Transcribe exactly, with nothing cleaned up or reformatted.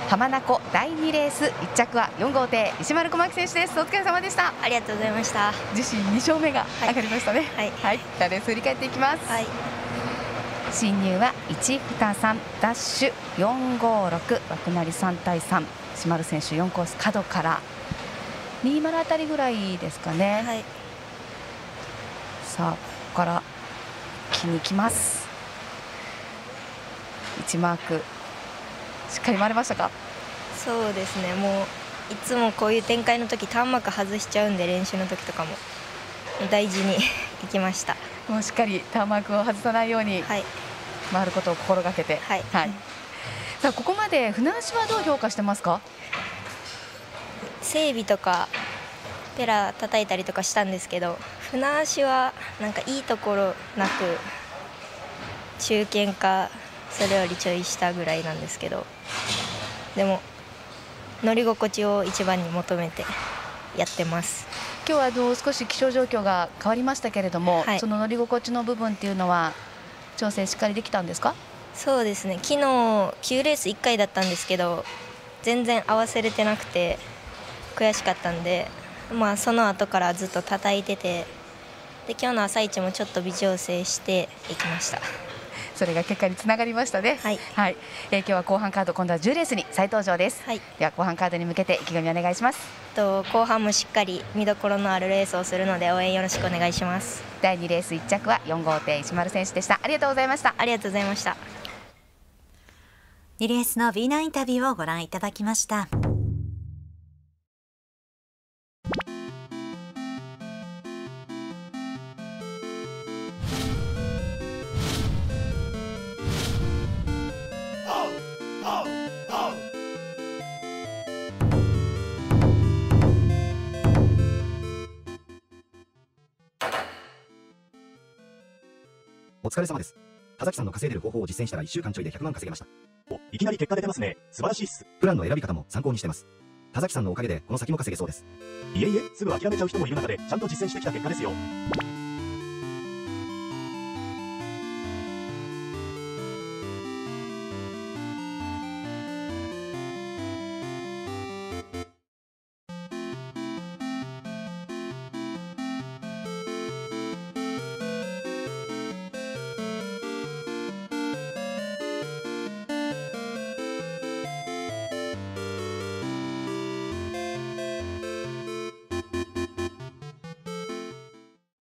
浜名湖だいにレースいっ着はよん号艇石丸小牧選手です。お疲れ様でした。 ありがとうございました。 自身に勝目が上がりましたね。 はい、 はい、じゃあレース振り返っていきます。 はい、 進入はいち、に、さんダッシュよん、ご、ろく枠なりさん対さん、石丸選手よんコース角からにじゅうあたりぐらいですかね。 はい、 さあここから気にきます。いちマークしっかり回れましたか？ そうですね、もういつもこういう展開の時ターンマーク外しちゃうんで、練習の時とかも大事にいきました。 もうしっかりターンマークを外さないように回ることを心がけて、 はいはい、さあここまで船足はどう評価してますか？ 整備とかペラ叩いたりとかしたんですけど、船足はなんかいいところなく中堅かそれよりちょい下ぐらいなんですけど、でも乗り心地を一番に求めてやってます。 今日はあの少し気象状況が変わりましたけれども、はい、その乗り心地の部分っていうのは調整しっかりできたんですか？ そうですね、昨日きゅうレースいっかいだったんですけど全然合わせれてなくて悔しかったんで、まあ、その後からずっと叩いてて、で今日の朝一もちょっと微調整していきました。 それが結果につながりましたね。 はい、 はい、えー、今日は後半カード、今度はじゅうレースに再登場です。 はい、 では後半カードに向けて意気込みお願いします。 と後半もしっかり見どころのあるレースをするので応援よろしくお願いします。 だいにレースいっ着はよん号艇石丸選手でした。ありがとうございました。 ありがとうございました。 にレースの ビーナイン インタビューをご覧いただきました。 お疲れ様です。田崎さんの稼いでる方法を実践したらいっしゅうかんちょいでひゃくまん稼げました。 お、いきなり結果出てますね。素晴らしいっす。 プランの選び方も参考にしてます。田崎さんのおかげでこの先も稼げそうです。 いえいえ、すぐ諦めちゃう人もいる中でちゃんと実践してきた結果ですよ。